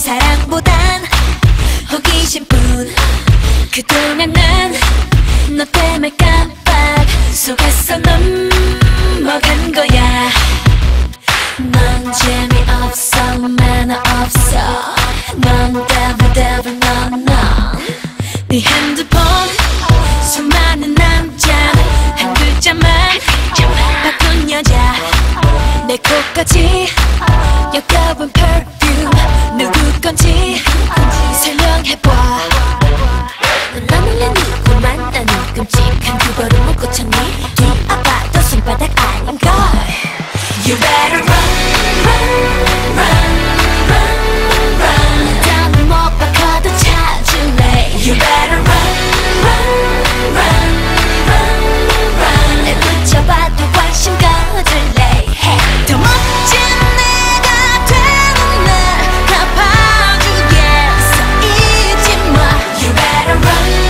사랑보단 호기심뿐. 그동안 난 너 때문에 깜빡 속았어. 넘어간 거야. 넌 재미없어, 매너 없어. 넌 devil 네 핸드폰 수많은 남자 한 글자만 바꾼 여자. 내 코까지 역겨운 perfume 누구 건지 설명해봐. 넌 몰래 누구만 나는 끔찍한 그거를 못 고쳤니? 뒤아파도 손바닥 아닌걸. You better run. 더는 못 바꿔도 찾을래. You better run. 내 붙여봐도 관심 거둘래. 더 멋진 내가 되는 날 갚아주겠어. 잊지 마. You better run.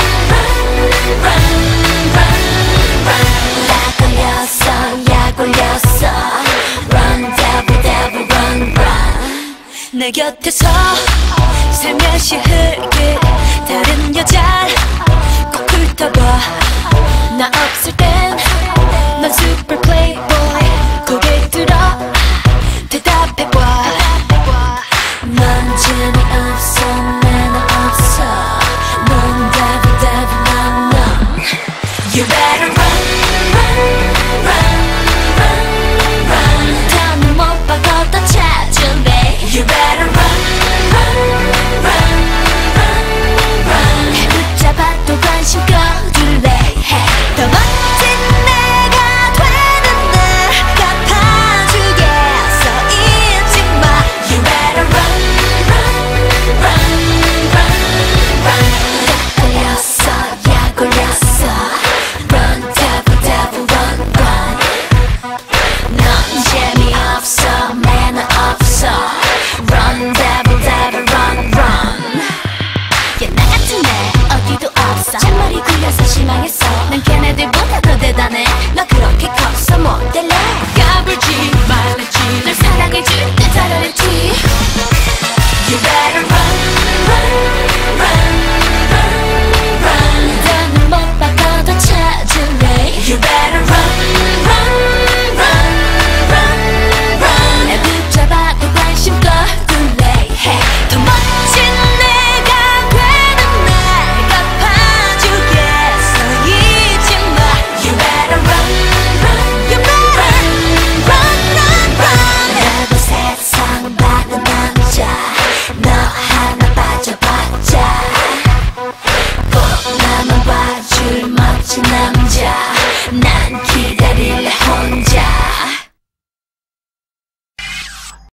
약 올렸어. Run devil run. 내 곁에서 살며시 흘길 다른 여자를 꼭 훑어봐. 나 없을 땐 넌 super playboy. 고개 들어